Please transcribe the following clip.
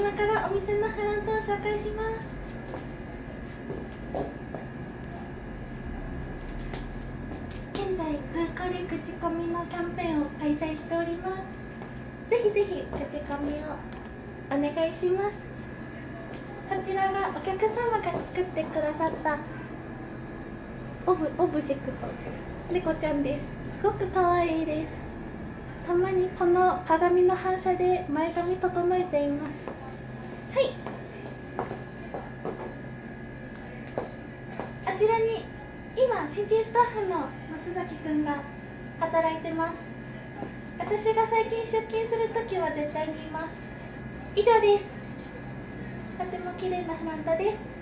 今からお店のフロントを紹介します。現在フーコリ口コミのキャンペーンを開催しております。ぜひぜひ口コミをお願いします。こちらがお客様が作ってくださったオブジェクト猫ちゃんです。すごく可愛いです。たまにこの鏡の反射で前髪整えています。はい、あちらに今新人スタッフの松崎くんが働いてます。私が最近出勤するときは絶対にいます。以上です。とても綺麗なフロントです。